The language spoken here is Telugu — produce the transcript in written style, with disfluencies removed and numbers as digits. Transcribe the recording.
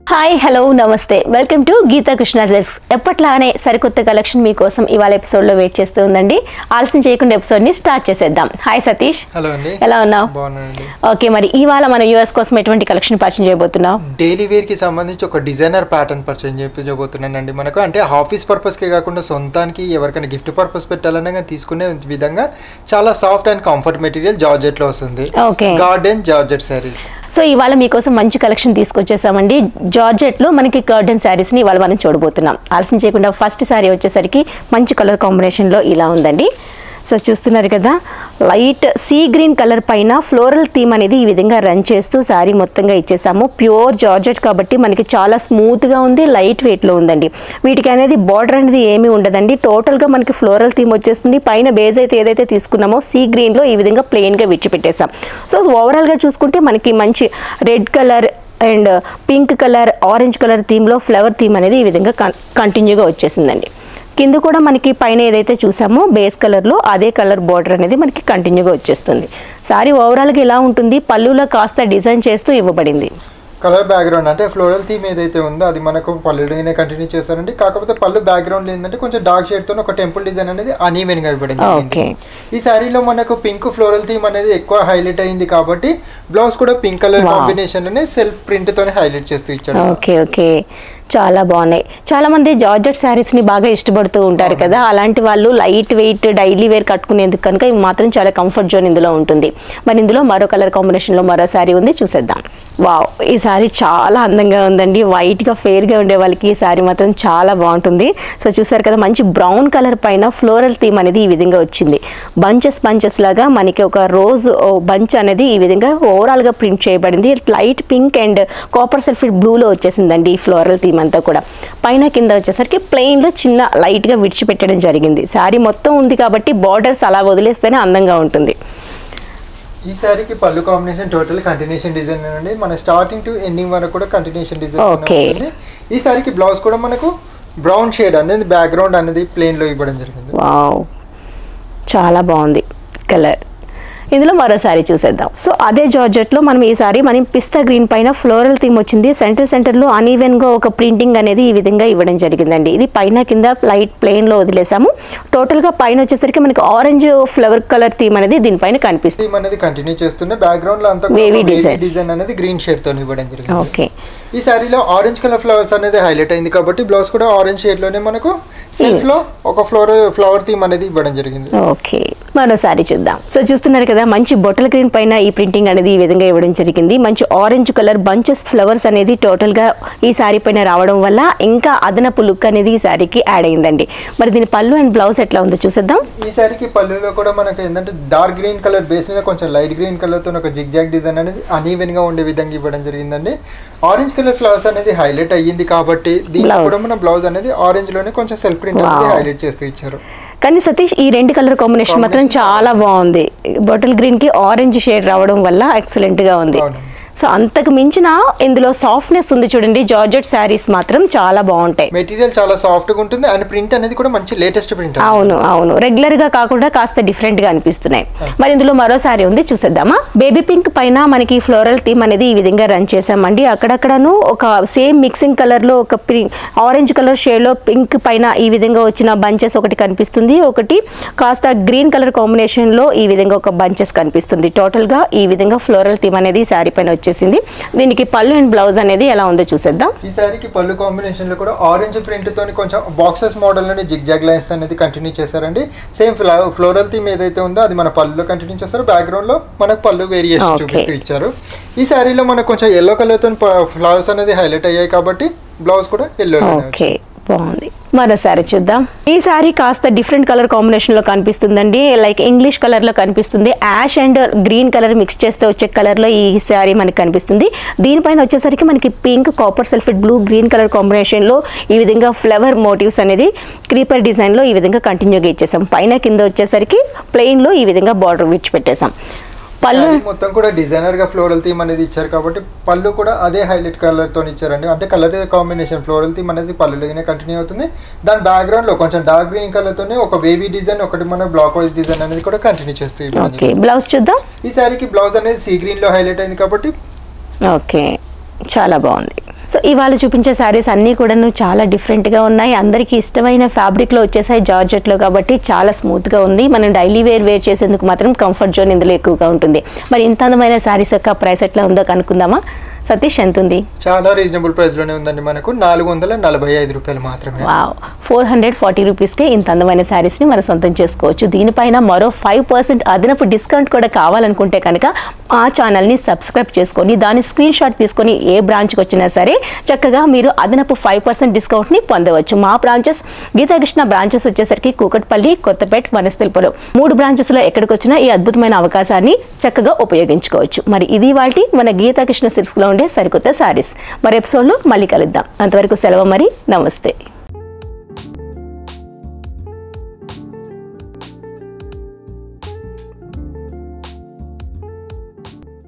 హాయ్ హలో నమస్తే welcome to Geeta Krishna jewellers. ఎప్పట్లానే సరికొత్త కలెక్షన్ మీకోసం ఇవాళ ఎపిసోడ్లో వెయిట్ చేస్తూ ఉందండి. ఆలస్యం చేయకుండా ఎపిసోడ్ని స్టార్ట్ చేసేద్దాం. హాయ్ సతీష్, హలో అండి, ఎలా ఉన్నావు? బాగున్నానండి. ఓకే, మరి ఇవాళ మన యూఎస్ కోసం ఎటువంటి కలెక్షన్ పరిచయం చేయబోతున్నావు? డైలీ వేర్ కి సంబంధించి ఒక డిజైనర్ ప్యాటర్న్ పరిచయం చేయబోతున్నానండి. మనకు అంటే ఆఫీస్ పర్పస్ కి కాకుండా సొంతానికి ఎవరికైనా గిఫ్ట్ పర్పస్ పెట్టాలన్నా కానీ తీసుకునే విధంగా చాలా soft and comfort material georgette లో వస్తుంది. Okay, garden georgette saris. So ఇవాళ మీకోసం మంచి కలెక్షన్ తీసుకొచ్చేసామండి. జార్జెట్ లో మనకి కర్టన్ శారీస్ ని ఇవాళ మనం చూడబోతున్నాం. ఆలస్యం చేయకుండా ఫస్ట్ శారీ వచ్చేసరికి మంచి కలర్ కాంబినేషన్ లో ఇలా ఉందండి. సో చూస్తున్నారు కదా, లైట్ సీ గ్రీన్ కలర్ పైన ఫ్లోరల్ థీమ్ అనేది ఈ విధంగా రన్ చేస్తూ శారీ మొత్తంగా ఇచ్చేసాము. ప్యూర్ జార్జెట్ కాబట్టి మనకి చాలా స్మూత్గా ఉంది, లైట్ వెయిట్లో ఉందండి. వీటికి అనేది బార్డర్ అనేది ఏమీ ఉండదండి. టోటల్గా మనకి ఫ్లోరల్ థీమ్ వచ్చేస్తుంది. పైన బేస్ అయితే ఏదైతే తీసుకున్నామో సీ గ్రీన్లో ఈ విధంగా ప్లెయిన్గా విడిచిపెట్టేసాం. సో ఓవరాల్గా చూసుకుంటే మనకి మంచి red colour and pink colour, orange colour థీమ్లో ఫ్లవర్ థీమ్ అనేది ఈ విధంగా కంటిన్యూగా వచ్చేసిందండి. కింద కూడా మనకి పైన ఏదైతే చూసామో బేస్ కలర్లో అదే కలర్ బార్డర్ అనేది మనకి కంటిన్యూగా వచ్చేస్తుంది. సారీ ఓవరాల్గా ఇలా ఉంటుంది. పళ్ళులో కాస్త డిజైన్ చేస్తూ ఇవ్వబడింది. కలర్ బ్యాక్గ్రౌండ్ అంటే ఫ్లోరల్ థీమ్ ఏదైతే ఉందో అది మనకు పళ్ళునే కంటిన్యూ చేశారండి. కాకపోతే పళ్ళు బ్యాక్గ్రౌండ్ ఏంటంటే కొంచెం డార్క్ షేడ్ తో ఒక టెంపుల్ డిజైన్ అనేది అన్ఈవెన్ గా ఇవ్వబడింది. ఈ శారీలో మనకు పింక్ ఫ్లోరల్ థీమ్ అనేది ఎక్కువ హైలైట్ అయింది కాబట్టి బ్లౌజ్ కూడా పింక్ కలర్ కాంబినేషన్ లోనే సెల్ఫ్ ప్రింట్ తోనే హైలైట్ చేస్తూ ఇచ్చాడు. ఓకే ఓకే, చాలా బాగున్నాయి. చాలా మంది జార్జెట్ శారీస్ ని బాగా ఇష్టపడుతూ ఉంటారు కదా, అలాంటి వాళ్ళు లైట్ వెయిట్ డైలీ వేర్ కట్టుకునేందుకు కనుక ఇవి మాత్రం చాలా కంఫర్ట్ జోన్ ఇందులో ఉంటుంది. మరి ఇందులో మరో కలర్ కాంబినేషన్ లో మరో శారీ ఉంది, చూసేద్దాం. వావ్, ఈ శారీ చాలా అందంగా ఉందండి. వైట్ గా ఫెయిర్ గా ఉండే వాళ్ళకి ఈ శారీ మాత్రం చాలా బాగుంటుంది. సో చూసారు కదా, మంచి బ్రౌన్ కలర్ పైన ఫ్లోరల్ థీమ్ అనేది ఈ విధంగా వచ్చింది. బంచెస్ లాగా మనకి ఒక రోజ్ బంచ్ అనేది ఈ విధంగా ఓవరాల్ గా ప్రింట్ చేయబడింది. Light pink and copper sulphate బ్లూలో వచ్చేసిందండి ఈ ఫ్లోరల్ థీమ్ అంతా కూడా. పైన కింద వచ్చేసరికి ప్లెయిన్ లో చిన్న లైట్ గా విడిచిపెట్టడం జరిగింది. శారీ మొత్తం ఉంది కాబట్టి బార్డర్స్ అలా వదిలేస్తేనే అందంగా ఉంటుంది. ఈ సారీకి పళ్ళు కాంబినేషన్ టోటల్ కంటిన్యూషన్ డిజైన్ అండి. మన స్టార్టింగ్ టు ఎండింగ్ వరకు కూడా కంటిన్యూషన్ డిజైన్ ఉంటుంది. ఈ సారీకి బ్లౌజ్ కూడా మనకు బ్రౌన్ షేడ్ అనేది బ్యాక్గ్రౌండ్ అనేది ప్లెయిన్ లో ఇవ్వడం జరిగింది. వావ్, చాలా బాగుంది కలర్. ఇందులో మరో సారీ చూసేద్దాం. సో అదే జార్జెట్లో మనం ఈ సారీ మనం పిస్తా గ్రీన్ పైన ఫ్లోరల్ థీమ్ వచ్చింది. సెంటర్లో అన్ఈవెన్గా ఒక ప్రింటింగ్ అనేది ఈ విధంగా ఇవ్వడం జరిగిందండి. ఇది పైన కింద లైట్ ప్లెయిన్లో వదిలేసాము. టోటల్గా పైన వచ్చేసరికి మనకి ఆరెంజ్ ఫ్లవర్ కలర్ థీమ్ అనేది దీనిపైన కనిపిస్తుంది. థీమ్ అనేది కంటిన్యూ చేస్తున్న బ్యాక్గ్రౌండ్ లో అంతా వేవీ డిజైన్ అనేది గ్రీన్ షేడ్ తో ఇవ్వడం జరిగింది. ఓకే, ఈ సారీలో ఆరెంజ్ కలర్ ఫ్లవర్స్ అనేది హైలైట్ అయింది కాబట్టి బ్లౌజ్ కూడా ఆరెంజ్ షేడ్ లోనే మనకు సెల్ఫ్ లో ఒక ఫ్లవర్ థీమ్ అనేది ఇవ్వడం జరిగింది. ఓకే, మరో సారీ చూద్దాం. సో చూస్తున్నారు కదా, మంచి బొట్టల గ్రీన్ పైన ఈ ప్రింటింగ్ అనేది ఈ విధంగా ఇవ్వడం జరిగింది. మంచి ఆరెంజ్ కలర్ బంచెస్ ఫ్లవర్స్ అనేది టోటల్ గా ఈ సారీ పైన రావడం వల్ల ఇంకా అదనపు లుక్ అనేది ఈ సారీకి యాడ్ అయిందండి. మరి దీని పళ్ళు అండ్ బ్లౌజ్ ఎట్లా ఉందో చూసేద్దాం. ఈ సారీకి పళ్ళులో కూడా మనకు ఏంటంటే డార్క్ గ్రీన్ కలర్ బేస్ మీద కొంచెం లైట్ గ్రీన్ కలర్ తో ఒక జిగ్జాగ్ డిజైన్ అనేది అన్ఈవెన్ గా ఉండే విధంగా ఇవ్వడం జరిగిందండి. ఆరెంజ్ కలర్ ఫ్లవర్స్ అనేది హైలైట్ అయ్యింది కాబట్టి దీనికి కూడా మన బ్లౌజ్ అనేది ఆరెంజ్ లోనే కొంచెం సెల్ఫ్ ప్రింట్ అనేది హైలైట్ చేస్తూ ఇచ్చారు. కానీ సతీష్, ఈ రెండు కలర్ కాంబినేషన్ మాత్రం చాలా బాగుంది. బాటిల్ గ్రీన్ కి ఆరెంజ్ షేడ్ రావడం వల్ల ఎక్సలెంట్ గా ఉంది. సో అంతకు మించిన ఇందులో సాఫ్ట్నెస్ ఉంది చూడండి. జార్జెట్ శారీస్ మాత్రం చాలా బాగుంటాయి. మెటీరియల్ చాలా సాఫ్ట్ గా ఉంటుంది అండ్ ప్రింట్ అనేది కూడా మంచి లేటెస్ట్ ప్రింట్. అవును, రెగ్యులర్ గా కాకుండా కాస్త డిఫరెంట్ గా అనిపిస్తున్నాయి. మరి ఇందులో మరో సారీ ఉంది, చూసేద్దామా. బేబీ పింక్ పైన మనకి ఫ్లోరల్ థీమ్ అనేది ఈ విధంగా రన్ చేసామండి. అక్కడక్కడను ఒక సేమ్ మిక్సింగ్ కలర్ లో ఒక ఆరెంజ్ కలర్ షేడ్ లో పింక్ పైన ఈ విధంగా వచ్చిన బంచెస్ ఒకటి కనిపిస్తుంది. ఒకటి కాస్త గ్రీన్ కలర్ కాంబినేషన్ లో ఈ విధంగా ఒక బంచెస్ కనిపిస్తుంది. టోటల్ గా ఈ విధంగా ఫ్లోరల్ థీమ్ అనేది సారీ పైన వచ్చేసింది. దీనికి పళ్ళు అండ్ బ్లౌజ్ అనేది ఎలా ఉందో చూసేద్దాం. ఈ సారీకి పళ్ళు కాంబినేషన్ లో కూడా ఆరెంజ్ ప్రింట్ తోని కొంచెం బాక్సెస్ మోడల్ లోని జిగ్జాగ్ లైన్స్ అనేది కంటిన్యూ చేశారండి. సేమ్ ఫ్లోరల్ థీమ్ ఏదైతే ఉందో అది మన పళ్ళులో కంటిన్యూ చేస్తారు. బ్యాక్గ్రౌండ్ లో మనకు పళ్ళు వేరియేషన్ చూపిస్తూ ఇచ్చారు. ఈ సారీలో మనకు కొంచెం ఎల్లో కలర్ తో ఫ్లవర్స్ అనేది హైలైట్ అయ్యాయి కాబట్టి బ్లౌజ్ కూడా ఎల్లో. ఓకే, బాగుంది. మరో సారీ చూద్దాం. ఈ సారీ కాస్త డిఫరెంట్ కలర్ కాంబినేషన్ లో కనిపిస్తుందండి. లైక్ ఇంగ్లీష్ కలర్ లో కనిపిస్తుంది. Ash and green colour mix చేస్తే వచ్చే కలర్ లో ఈ సారీ మనకి కనిపిస్తుంది. దీనిపైన వచ్చేసరికి మనకి pink, copper sulphate blue, green colour combination లో ఈ విధంగా ఫ్లవర్ మోటివ్స్ అనేది క్రీపర్ డిజైన్ లో ఈ విధంగా కంటిన్యూగా ఇచ్చేసాం. పైన కింద వచ్చేసరికి ప్లెయిన్ లో ఈ విధంగా బార్డర్ విడిచిపెట్టేసాం. పళ్ళు మొత్తం కూడా డిజైనర్ గా ఫ్లోరల్ థీమ్ అనేది ఇచ్చారు కాబట్టి పళ్ళు కూడా అదే హైలైట్ కలర్ తో ఇచ్చారండి. అంటే కలర్ కాంబినేషన్ ఫ్లోరల్ థీమ్ అనేది పళ్ళులోనే కంటిన్యూ అవుతుంది. దాని బ్యాక్గ్రౌండ్ లో కొంచెం డార్క్ గ్రీన్ కలర్ తోనే ఒక వేవీ డిజైన్, ఒకటి మన బ్లాక్ వైజ్ డిజైన్ అనేది కూడా కంటిన్యూ చేస్తూ. ఓకే, బ్లౌజ్ చూద్దాం. ఈ సారీకి బ్లౌజ్ అనేది సీ గ్రీన్ లో హైలైట్ అయింది కాబట్టి ఓకే, చాలా బాగుంది. సో ఇవాళ చూపించే శారీస్ అన్నీ కూడాను చాలా డిఫరెంట్గా ఉన్నాయి, అందరికీ ఇష్టమైన ఫ్యాబ్రిక్లో వచ్చేసాయి, జార్జెట్లో కాబట్టి చాలా స్మూత్గా ఉంది. మనం డైలీ వేర్ చేసేందుకు మాత్రం కంఫర్ట్ జోన్ ఇందులో ఎక్కువగా ఉంటుంది. మరి ఇంత అందమైన శారీస్ యొక్క ప్రైస్ ఎట్లా ఉందో కనుక్కుందామా? సతీష్, ఎంత ఉంది? చాలా రీజనబుల్ ప్రైస్లోనే ఉందండి, మనకు 445 రూపాయలు మాత్రమే. వావ్, 440 రూపీస్కే ఇంత అందమైన శారీస్ని మనం సొంతం చేసుకోవచ్చు. దీనిపైన మరో 5% అదనపు డిస్కౌంట్ కూడా కావాలనుకుంటే కనుక ఆ ఛానల్ని సబ్స్క్రైబ్ చేసుకొని దాని స్క్రీన్ షాట్ తీసుకొని ఏ బ్రాంచ్కి వచ్చినా సరే చక్కగా మీరు అదనపు 5% డిస్కౌంట్ని పొందవచ్చు. మా బ్రాంచెస్ గీతాకృష్ణ బ్రాంచెస్ వచ్చేసరికి కూకట్పల్లి, కొత్తపేట, వనస్థలిపురం 3 బ్రాంచెస్లో ఎక్కడికి వచ్చినా ఈ అద్భుతమైన అవకాశాన్ని చక్కగా ఉపయోగించుకోవచ్చు. మరి ఇది వాటి మన గీతాకృష్ణ సిల్క్స్లో ఉండే సరికొత్త శారీస్. మరి ఎపిసోడ్లో మళ్ళీ కలుద్దాం. అంతవరకు సెలవు, మరి నమస్తే.